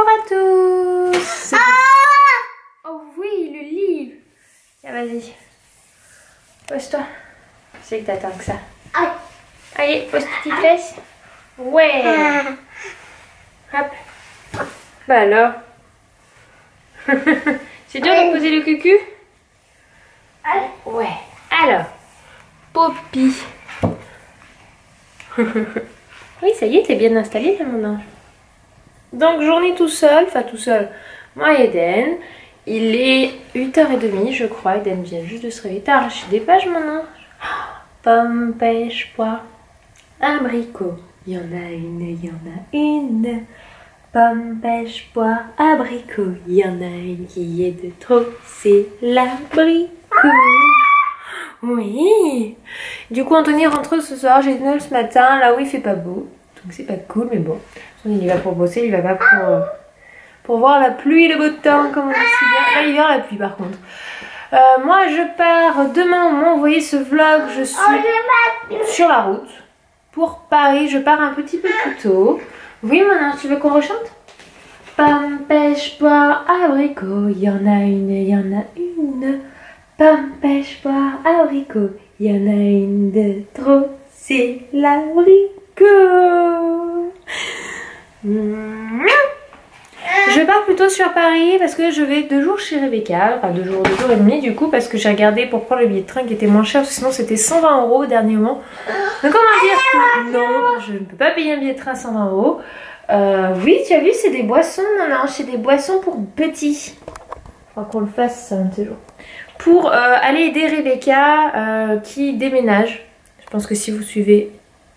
à tous. Oh oui, le livre. Tiens, vas-y. Pose-toi. Je sais que t'attends que ça. Allez, pose tes petites fesses. Ouais. Hop. Bah alors. C'est dur de poser le cucu? Ouais. Alors. Poppy. Oui, ça y est, t'es bien installée là, mon ange. Donc, journée tout seul, enfin tout seul. Moi et Eden. Il est 8h30, je crois. Eden vient juste de se réveiller. T'as arraché des pages, mon ange. Pomme, pêche, poire, abricot. Il y en a une, il y en a une. Pomme, pêche, poire, abricot. Il y en a une qui est de trop, c'est l'abricot. Oui. Du coup, Anthony rentre ce soir. J'ai Noël ce matin, là où il fait pas beau. Donc c'est pas cool, mais bon. Il y va pour bosser, il va pas pour voir la pluie et le beau temps, comme on dit si bien. Là, l'hiver, la pluie par contre. Moi, je pars demain au moment où vous voyez ce vlog. Je suis sur la route pour Paris. Je pars un petit peu plus tôt. Oui, maintenant, tu veux qu'on rechante? Pomme, pêche, poire, abricot. Il y en a une, il y en a une. Pomme, pêche, poire, abricot. Il y en a une de trop, c'est l'abricot. Je pars plutôt sur Paris parce que je vais 2 jours chez Rebecca. Enfin 2 jours et demi du coup, parce que j'ai regardé pour prendre le billet de train qui était moins cher. Parce que sinon c'était 120 € au dernier moment. Donc comment dire que non, je ne peux pas payer un billet de train 120 €. Oui, tu as vu, c'est des boissons. Non, c'est des boissons pour petits. Faudra qu'on le fasse ça un de ces jours. Pour aller aider Rebecca qui déménage. Je pense que si vous suivez...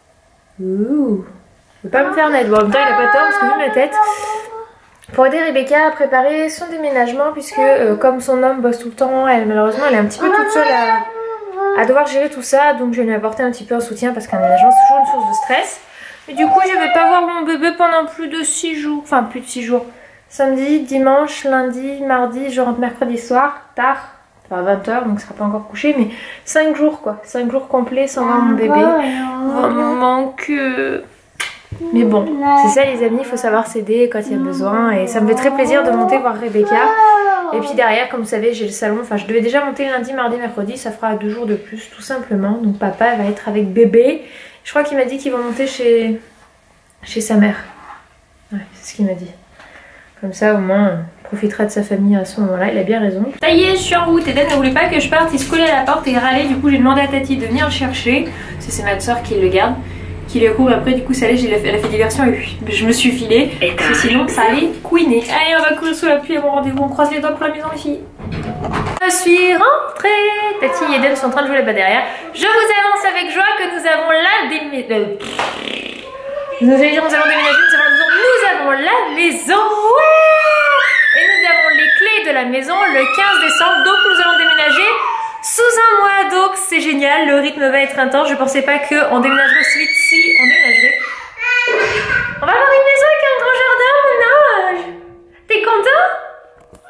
Ouh, je ne veux pas me faire naître. Bon, en même temps il n'a pas tort parce que vu ma tête. Pour aider Rebecca à préparer son déménagement, puisque comme son homme bosse tout le temps, elle malheureusement elle est un petit peu toute seule à devoir gérer tout ça. Donc je vais lui apporter un petit peu un soutien parce qu'un déménagement c'est toujours une source de stress. Et du coup je vais pas voir mon bébé pendant plus de 6 jours. Enfin plus de 6 jours. Samedi, dimanche, lundi, mardi, je rentre mercredi soir, tard. Enfin 20h, donc il sera pas encore couché, mais 5 jours quoi. 5 jours complets sans voir mon bébé. Vraiment que... Mais bon, c'est ça les amis, il faut savoir s'aider quand il y a besoin. Et ça me fait très plaisir de monter voir Rebecca. Et puis derrière, comme vous savez, j'ai le salon. Enfin, je devais déjà monter lundi, mardi, mercredi. Ça fera 2 jours de plus, tout simplement. Donc papa va être avec bébé. Je crois qu'il m'a dit qu'il va monter chez sa mère. Ouais, c'est ce qu'il m'a dit. Comme ça, au moins, on profitera de sa famille à ce moment-là. Il a bien raison. Ça y est, je suis en route. Eden ne voulait pas que je parte. Il se collait à la porte et il râlait. Du coup, j'ai demandé à Tati de venir le chercher. C'est ma soeur qui le garde. Qui le court après, du coup ça allait, elle a fait diversion et puis je me suis filée parce que sinon ça allait couiner. Allez, on va courir sous la pluie à mon rendez-vous, on croise les doigts pour la maison les filles. Je suis rentrée. Tati et Eden sont en train de jouer là-bas derrière. Je vous annonce avec joie que nous avons la déménagé. Nous allons déménager, nous avons la maison. Ouais. Et nous avons les clés de la maison le 15 décembre, donc nous allons déménager sous un mois, donc c'est génial, le rythme va être intense. Je pensais pas qu'on déménagerait aussi vite. Si on déménagerait, on va avoir une maison avec un grand jardin, mon ange. T'es content?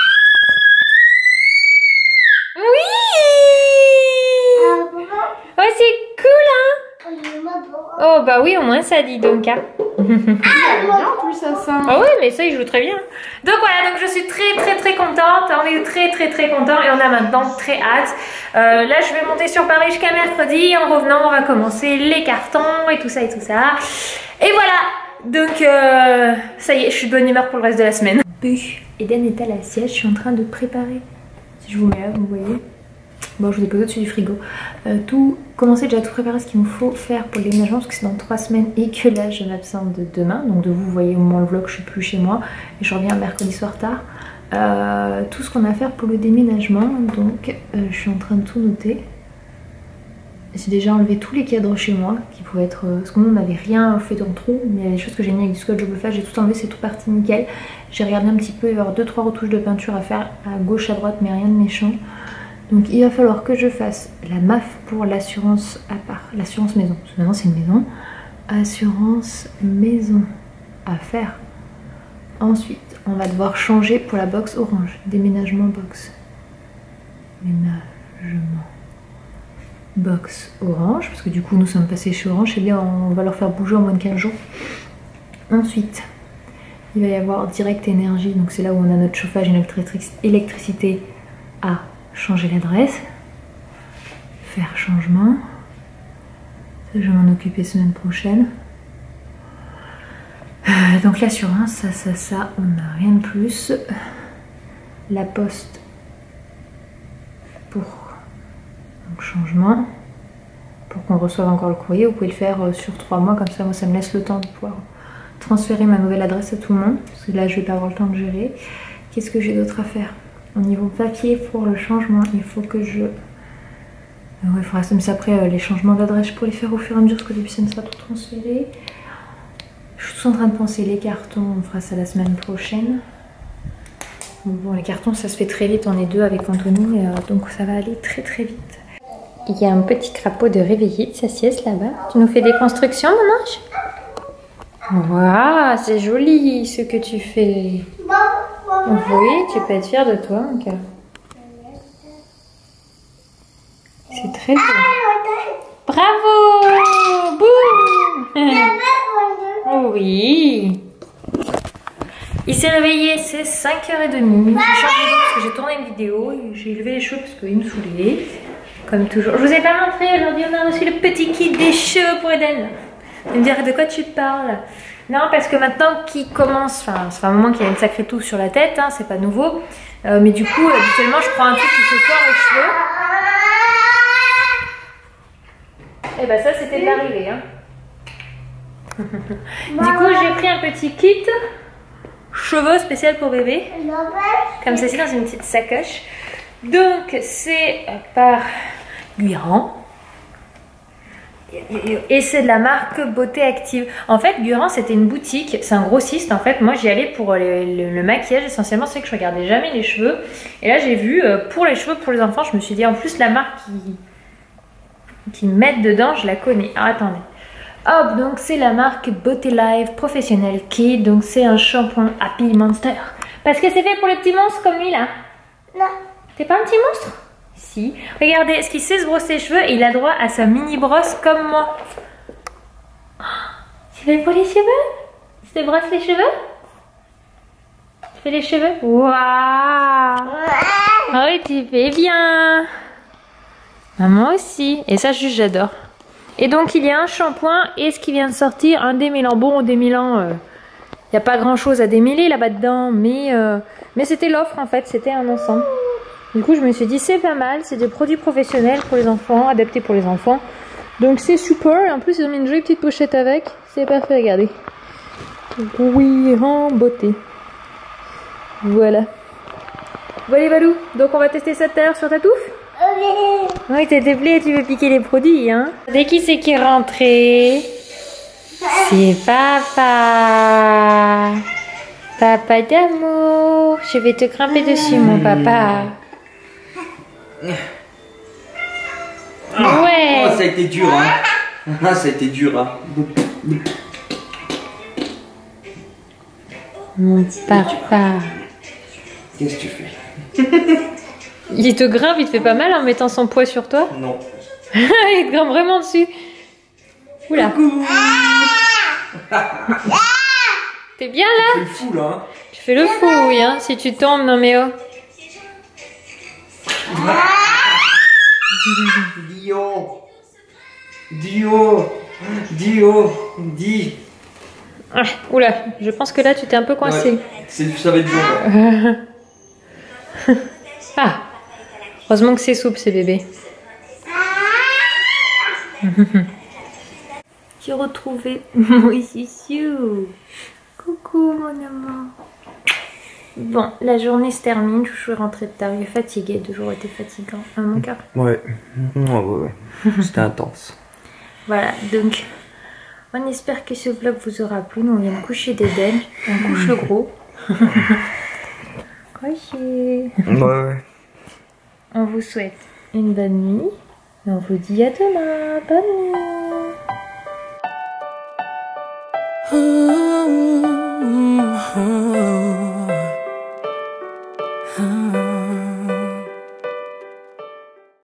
Oui. Oh c'est cool hein. Oh bah oui, au moins ça dit donc hein. Plus à ça. Ah oui, mais ça il joue très bien. Donc voilà, donc je suis très contente. On est très contents et on a maintenant très hâte. Là je vais monter sur Paris jusqu'à mercredi. En revenant on va commencer les cartons et tout ça. Et voilà. Donc ça y est, je suis de bonne humeur pour le reste de la semaine. Eden est à la sieste, je suis en train de préparer. Si je vous mets là, vous voyez. Bon, je vous ai posé au-dessus du frigo. Commencer déjà à tout préparer ce qu'il me faut faire pour le déménagement parce que c'est dans 3 semaines et que là je m'absente de demain. Donc de vous voyez au moment le vlog, je suis plus chez moi et je reviens mercredi soir tard. Tout ce qu'on a à faire pour le déménagement. Donc je suis en train de tout noter. J'ai déjà enlevé tous les cadres chez moi qui pouvaient être... parce que nous on n'avait rien fait dans le trou, mais il y a des choses que j'ai mis avec du scotch double face, j'ai tout enlevé, c'est tout parti nickel. J'ai regardé un petit peu, il va y avoir 2-3 retouches de peinture à faire à gauche, à droite, mais rien de méchant. Donc il va falloir que je fasse la MAF pour l'assurance à part, l'assurance maison, parce que maintenant c'est une maison. Assurance maison à faire. Ensuite, on va devoir changer pour la box orange, déménagement box. Déménagement box orange, parce que du coup nous sommes passés chez Orange, et bien on va leur faire bouger en moins de 15 jours. Ensuite, Il va y avoir Direct Énergie, donc c'est là où on a notre chauffage et notre électricité, à changer l'adresse. Faire changement. Ça, je vais m'en occuper semaine prochaine. Donc l'assurance, ça, on n'a rien de plus. La poste pour donc, changement. Pour qu'on reçoive encore le courrier, vous pouvez le faire sur 3 mois, comme ça moi ça me laisse le temps de pouvoir transférer ma nouvelle adresse à tout le monde, parce que là je vais pas avoir le temps de gérer. Qu'est-ce que j'ai d'autre à faire? Au niveau papier pour le changement, il faut que je... il faudra ça, mais après les changements d'adresse je pourrais les faire au fur et à mesure, parce qu'au début ça ne sera tout transféré. Je suis tous en train de penser les cartons, on fera ça la semaine prochaine. Bon, les cartons ça se fait très vite, on est 2 avec Anthony, donc ça va aller très très vite. Il y a un petit crapaud de réveillé de sa sieste là-bas. Tu nous fais des constructions, mon ange? Waouh, c'est joli ce que tu fais. Oui, tu peux être fière de toi, mon cœur. C'est très beau. Bravo! Boum! Oui. Il s'est réveillé, c'est 5h30. J'ai changé d'eau parce que j'ai tourné une vidéo. J'ai levé les cheveux parce qu'il me saoulait. Comme toujours. Je vous ai pas montré, aujourd'hui on a reçu le petit kit des cheveux pour Eden. Vous me direz de quoi tu parles? Non, parce que maintenant qu'il commence, enfin ça fait un moment qu'il y a une sacrée touffe sur la tête, hein, c'est pas nouveau. Mais du coup, habituellement je prends un truc qui se tord les cheveux. Et bah ça c'était de l'arrivée. Hein. Du coup j'ai pris un petit kit cheveux spécial pour bébé. Comme ceci dans une petite sacoche. Donc c'est par Guiran. Et c'est de la marque Beauté Active. En fait, Guiran, c'était une boutique, c'est un grossiste. En fait, moi, j'y allais pour le maquillage. Essentiellement, c'est que je regardais jamais les cheveux. Et là, j'ai vu pour les cheveux, pour les enfants, je me suis dit, en plus, la marque qui mettent dedans, je la connais. Ah, attendez. Hop, donc c'est la marque Beauté Live Professionnel Kit. Donc, c'est un shampoing Happy Monster. Parce que c'est fait pour les petits monstres comme lui, là. Non. T'es pas un petit monstre? Si. Regardez, est-ce qu'il sait se brosser les cheveux et il a droit à sa mini brosse comme moi. C'est fait pour les cheveux? Tu te brosses les cheveux? Tu fais les cheveux? Waouh! Oui, tu fais bien. Maman aussi. Et ça, juste j'adore. Et donc, il y a un shampoing et ce qui vient de sortir, un démêlant. Bon, démêlant, il n'y a pas grand-chose à démêler là-bas dedans, mais c'était l'offre en fait, c'était un ensemble. Du coup, je me suis dit, c'est pas mal, c'est des produits professionnels pour les enfants, adaptés pour les enfants. Donc, c'est super. Et en plus, ils ont mis une jolie petite pochette avec. C'est parfait, regardez. Oui, en beauté. Voilà. Bon, allez, Valou. Donc, on va tester ça tout à l'heure sur ta touffe? Oui, t'es déplé, tu veux piquer les produits, hein? Dès qui c'est qui est rentré? C'est papa. Papa d'amour. Je vais te grimper dessus, mon papa. Ouais. Oh, ça a été dur, hein. Ah, ça a été dur, hein. Mon papa. Qu'est-ce que tu fais? Il te grimpe, il te fait pas mal en mettant son poids sur toi? Non. Il te grimpe vraiment dessus. Oula. T'es bien là? Tu fais le fou, là, hein. Tu fais le fou, oui, hein. Si tu tombes, non mais oh. Dio. Dio. Dio. Di. Ah, oula, je pense que là tu t'es un peu coincé. Ouais, ça va être dur. Ah, heureusement que c'est souple ces bébés. J'ai retrouvé mon chouchou. Coucou mon amour. Bon, la journée se termine, je suis rentrée tard, il est fatigué, 2 jours étaient fatigants, hein, mon cœur. Ouais. C'était intense. Voilà, donc on espère que ce vlog vous aura plu. Nous on vient de coucher d'Eden, on couche le gros. Couché. Ouais. On vous souhaite une bonne nuit et on vous dit à demain. Bonne nuit.